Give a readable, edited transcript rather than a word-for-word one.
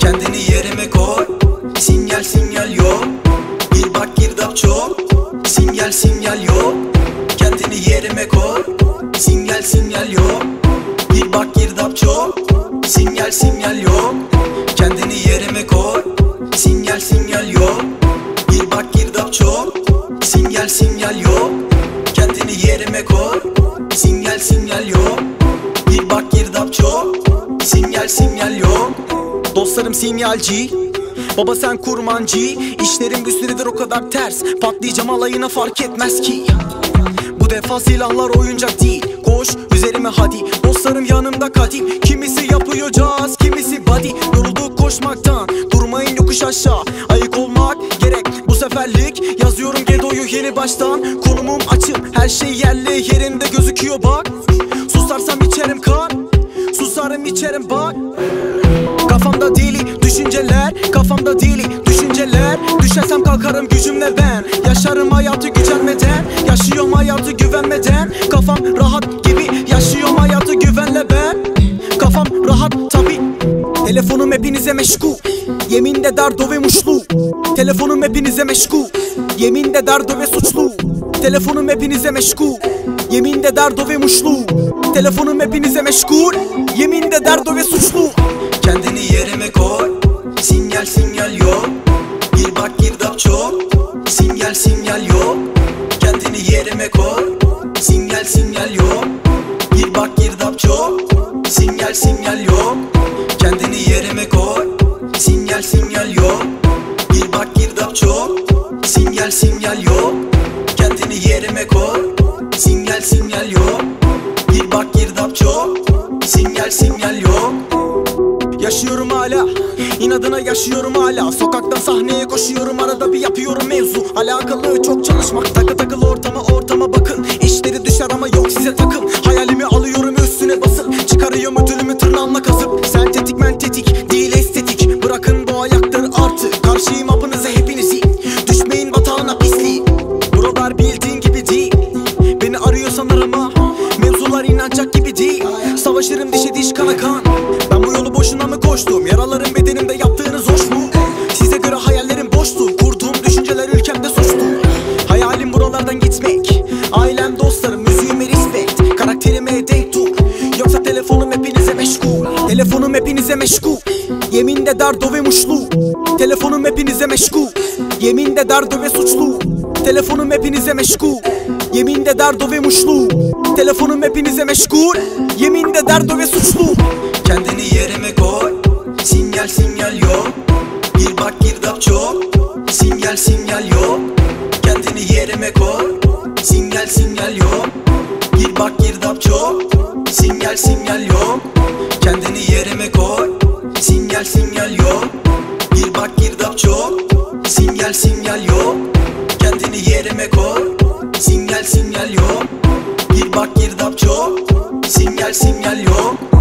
Kendini yerime koy, sinyal sinyal yok. Bir bak girdap çok, sinyal sinyal yok. Kendini yerime koy, sinyal sinyal yok. Bir bak girdap çok, sinyal sinyal yok. Kendini yerime koy, sinyal sinyal yok. Bir bak girdap çok, sinyal sinyal yok. Kendini yerime koy, sinyal sinyal yok. Bir bak girdap çok, sinyal sinyal yok. Dostlarım sinyalci, baba sen kurmancı. İşlerim bir süredir o kadar ters, patlayacağım alayına fark etmez ki. Bu defa silahlar oyuncak değil, koş üzerime hadi. Dostlarım yanımda kadim, kimisi yapıyor caz, kimisi body. Yorulduk koşmaktan, durmayın yokuş aşağı. Ayık olmak gerek bu seferlik, yazıyorum Gedo'yu yeni baştan. Konumum açık, her şey yerli yerinde gözüküyor bak. Susarsam içerim kan, susarım içerim bak. Kafamda deli düşünceler, kafamda deli düşünceler. Düşersem kalkarım gücümle ben, yaşarım hayatı gücenmeden. Yaşıyorum hayatı güvenmeden, kafam rahat gibi. Yaşıyorum hayatı güvenle ben, kafam rahat tabi. Telefonum hepinize meşgul, yeminde dardo ve muşlu. Telefonum hepinize meşgul, yeminde dardo ve suçlu. Telefonum hepinize meşgul, yeminde dardo ve muşlu. Telefonum hepinize meşgul, yeminde dardo ve suçlu. Kendini yerime koy, sinyal sinyal yok. Bir bak girdap çok, sinyal sinyal yok. Kendini yerime koy, sinyal sinyal yok. Bir bak girdap çok, sinyal sinyal yok. Kendini yerime koy, sinyal sinyal yok. Bir bak girdap çok, sinyal sinyal yok. Kendini yerime koy, sinyal sinyal yok. Bir bak girdap çok, sinyal sinyal yok. Yaşıyorum hala, inadına yaşıyorum hala. Sokaktan sahneye koşuyorum, arada bir yapıyorum mevzu. Alakalı çok çalışmak, takıl ortama bakın. İşleri düşer ama yok size takım. Hayalimi alıyorum üstüne basıp, çıkarıyorum ödülümü tırnağımla kazıp. Sentetik mentetik değil estetik, bırakın bu ayaktır artık. Karşıyım hapınıza hepinizi, düşmeyin batağına pisliği. Buralar bildiğin gibi değil, beni arıyorsan arama. Mevzular inanacak gibi değil, savaşırım dişe diş kana kan. Ben bu yolu boşuna mı koştum? Yaralarım bedenimde, yaptığınız hoş mu? Size göre hayallerim boştu, kurduğum düşünceler ülkemde suçtu. Hayalim buralardan gitmek, ailem dostlarım müziğime respect. Karakterime denk dur, yoksa telefonum hepinize meşgul. Telefonum hepinize meşgul, yeminde dardo ve muşlu. Telefonum hepinize meşgul, yeminde dardo ve suçlu. Telefonum hepinize meşgul, yeminde dardo ve muşlu. Telefonum hepinize meşgul, yeminde dardo ve suçlu. Kendini yerime koy, sinyal sinyal yok. Bir bak girdap çok, sinyal sinyal yok. Kendini yerime koy, sinyal sinyal yok. Bir bak girdap çok, sinyal sinyal yok. Kendini yerime koy, sinyal sinyal yok. Bir bak girdap çok, sinyal sinyal yok. Kendini yerime koy, sinyal sinyal yok. Bir bak girdap çok, sinyal sinyal yok.